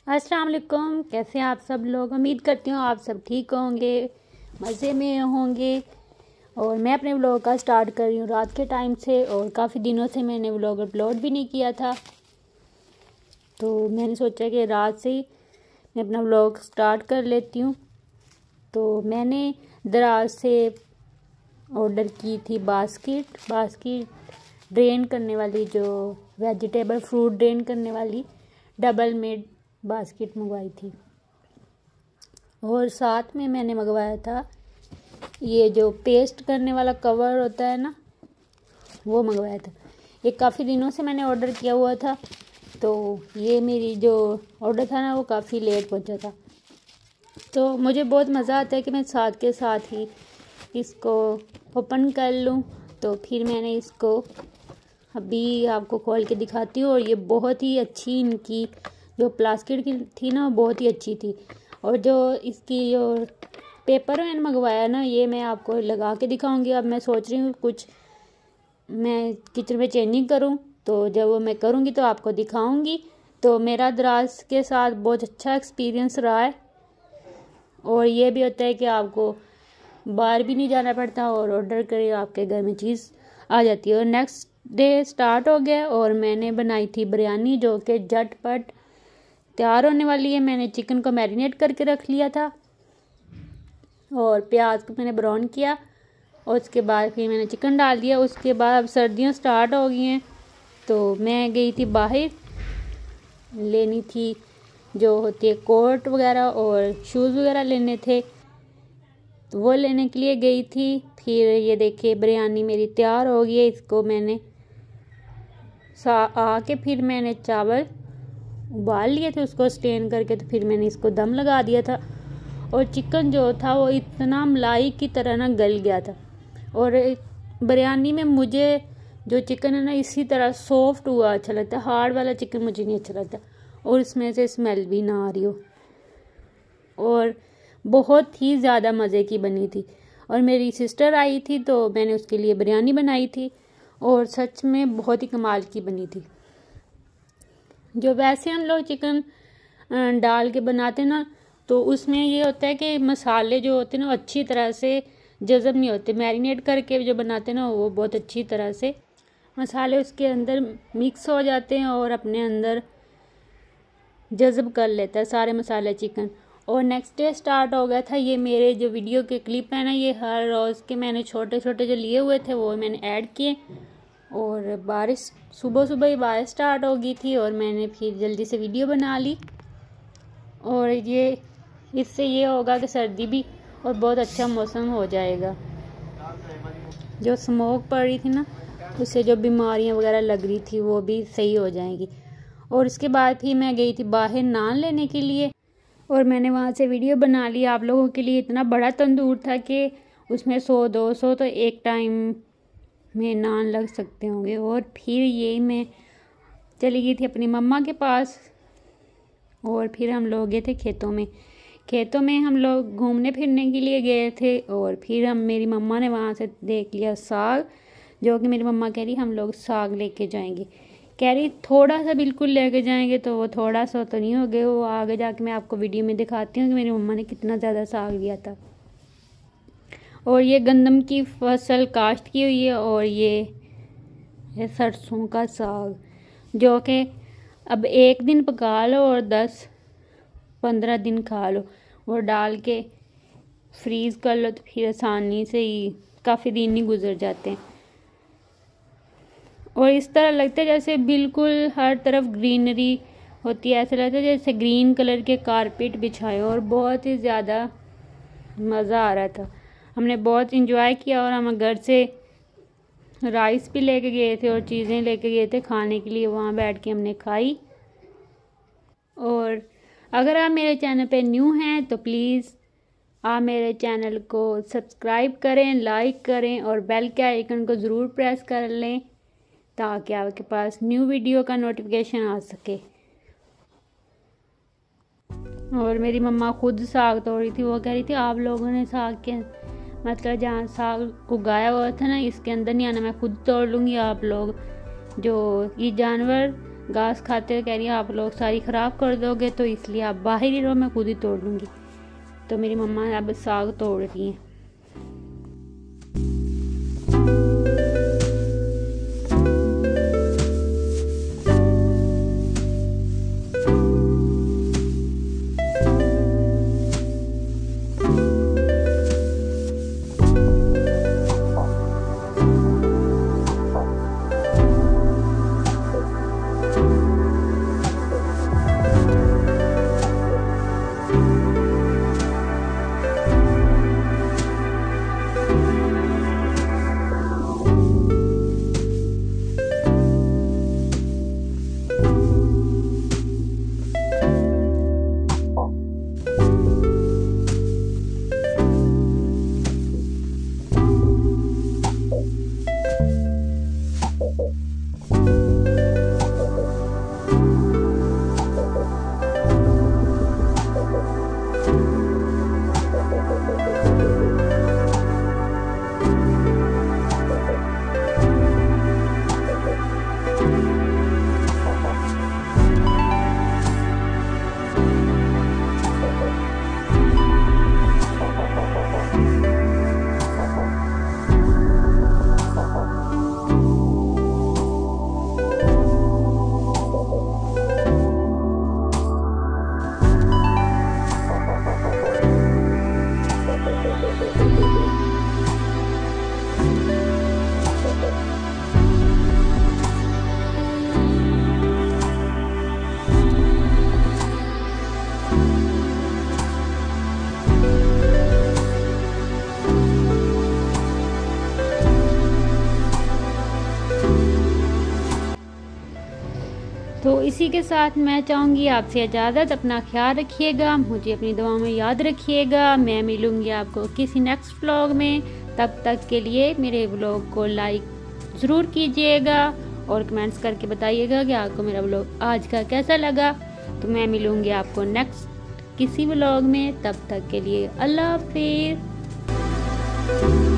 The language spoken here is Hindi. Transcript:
अस्सलाम वालेकुम। कैसे हैं आप सब लोग। उम्मीद करती हूँ आप सब ठीक होंगे, मज़े में होंगे। और मैं अपने व्लॉग का स्टार्ट कर रही हूँ रात के टाइम से, और काफ़ी दिनों से मैंने व्लॉग अपलोड भी नहीं किया था, तो मैंने सोचा कि रात से ही मैं अपना व्लॉग स्टार्ट कर लेती हूँ। तो मैंने दराज से ऑर्डर की थी बास्केट ड्रेन करने वाली, जो वेजिटेबल फ्रूट ड्रेन करने वाली डबल मेड बास्केट मंगवाई थी। और साथ में मैंने मंगवाया था ये जो पेस्ट करने वाला कवर होता है ना, वो मंगवाया था। ये काफ़ी दिनों से मैंने ऑर्डर किया हुआ था, तो ये मेरी जो ऑर्डर था ना वो काफ़ी लेट पहुंचा था। तो मुझे बहुत मज़ा आता है कि मैं साथ के साथ ही इसको ओपन कर लूँ। तो फिर मैंने इसको अभी आपको खोल के दिखाती हूँ। और ये बहुत ही अच्छी, इनकी जो प्लास्टिक की थी ना बहुत ही अच्छी थी। और जो इसकी जो पेपर मैंने मंगवाया ना, ये मैं आपको लगा के दिखाऊंगी। अब मैं सोच रही हूँ कुछ मैं किचन में चेंजिंग करूँ, तो जब वो मैं करूँगी तो आपको दिखाऊंगी। तो मेरा दराज के साथ बहुत अच्छा एक्सपीरियंस रहा है। और ये भी होता है कि आपको बाहर भी नहीं जाना पड़ता, और ऑर्डर करिए आपके घर में चीज़ आ जाती है। और नेक्स्ट डे स्टार्ट हो गया और मैंने बनाई थी बिरयानी, जो कि झटपट तैयार होने वाली है। मैंने चिकन को मैरिनेट करके रख लिया था, और प्याज को मैंने ब्राउन किया, और उसके बाद फिर मैंने चिकन डाल दिया। उसके बाद अब सर्दियाँ स्टार्ट हो गई हैं, तो मैं गई थी बाहर, लेनी थी जो होती है कोट वगैरह, और शूज़ वगैरह लेने थे, तो वो लेने के लिए गई थी। फिर ये देखिए बिरयानी मेरी तैयार हो गई है। इसको मैंने आके फिर मैंने चावल उबाल लिए थे उसको स्टेन करके, तो फिर मैंने इसको दम लगा दिया था। और चिकन जो था वो इतना मलाई की तरह ना गल गया था। और बिरयानी में मुझे जो चिकन है ना इसी तरह सॉफ्ट हुआ अच्छा लगता है, हार्ड वाला चिकन मुझे नहीं अच्छा लगता, और इसमें से स्मेल भी ना आ रही हो। और बहुत ही ज़्यादा मज़े की बनी थी। और मेरी सिस्टर आई थी तो मैंने उसके लिए बिरयानी बनाई थी, और सच में बहुत ही कमाल की बनी थी। जो वैसे हम लोग चिकन डाल के बनाते ना, तो उसमें ये होता है कि मसाले जो होते हैं ना अच्छी तरह से जज़ब नहीं होते। मैरिनेट करके जो बनाते ना वो बहुत अच्छी तरह से मसाले उसके अंदर मिक्स हो जाते हैं, और अपने अंदर जज़ब कर लेता है सारे मसाले चिकन। और नेक्स्ट डे स्टार्ट हो गया था। ये मेरे जो वीडियो के क्लिप है ना, ये हर रोज़ के मैंने छोटे छोटे जो लिए हुए थे वो मैंने ऐड किए। और बारिश सुबह सुबह ही बारिश स्टार्ट हो गई थी, और मैंने फिर जल्दी से वीडियो बना ली। और ये इससे ये होगा कि सर्दी भी और बहुत अच्छा मौसम हो जाएगा। जो स्मोक पड़ रही थी ना, उससे जो बीमारियां वगैरह लग रही थी वो भी सही हो जाएंगी। और इसके बाद फिर मैं गई थी बाहर नान लेने के लिए, और मैंने वहाँ से वीडियो बना ली आप लोगों के लिए। इतना बड़ा तंदूर था कि उसमें 100-200 तो एक टाइम में नान लग सकते होंगे। और फिर ये मैं चली गई थी अपनी मम्मा के पास, और फिर हम लोग गए थे खेतों में हम लोग घूमने फिरने के लिए गए थे। और फिर मेरी मम्मा ने वहाँ से देख लिया साग, जो कि मेरी मम्मा कह रही हम लोग साग लेके जाएंगे। कह रही थोड़ा सा बिल्कुल लेके जाएंगे, तो वो थोड़ा सा तो नहीं हो गया, वो आगे जाके मैं आपको वीडियो में दिखाती हूँ कि मेरी मम्मा ने कितना ज़्यादा साग लिया था। और ये गंदम की फसल काश्त की हुई है, और ये सरसों का साग, जो कि अब एक दिन पका लो और 10-15 दिन खा लो। वो डाल के फ्रीज़ कर लो तो फिर आसानी से ही काफ़ी दिन ही गुजर जाते हैं। और इस तरह लगता है जैसे बिल्कुल हर तरफ ग्रीनरी होती है, ऐसा लगता है जैसे ग्रीन कलर के कारपेट बिछाए। और बहुत ही ज़्यादा मज़ा आ रहा था, हमने बहुत इंजॉय किया। और हम घर से राइस भी लेके गए थे और चीज़ें लेके गए थे खाने के लिए, वहाँ बैठ के हमने खाई। और अगर आप मेरे चैनल पे न्यू हैं तो प्लीज़ आप मेरे चैनल को सब्सक्राइब करें, लाइक करें, और बेल के आइकन को ज़रूर प्रेस कर लें, ताकि आपके पास न्यू वीडियो का नोटिफिकेशन आ सके। और मेरी मम्मा खुद साग तोड़ रही थी। वो कह रही थी आप लोगों ने साग के मतलब जहाँ साग उगाया हुआ था ना इसके अंदर नहीं आना, मैं खुद तोड़ लूँगी। आप लोग जो ये जानवर घास खाते कह रही है आप लोग सारी ख़राब कर दोगे, तो इसलिए आप बाहर ही रहो, मैं खुद ही तोड़ लूँगी। तो मेरी मम्मा अब साग तोड़ रही हैं। तो इसी के साथ मैं चाहूँगी आपसे इजाज़त। अपना ख्याल रखिएगा, मुझे अपनी दुआओं में याद रखिएगा। मैं मिलूँगी आपको किसी नेक्स्ट व्लॉग में। तब तक के लिए मेरे व्लॉग को लाइक ज़रूर कीजिएगा और कमेंट्स करके बताइएगा कि आपको मेरा व्लॉग आज का कैसा लगा। तो मैं मिलूँगी आपको नेक्स्ट किसी व्लॉग में। तब तक के लिए अल्लाह हाफिज़।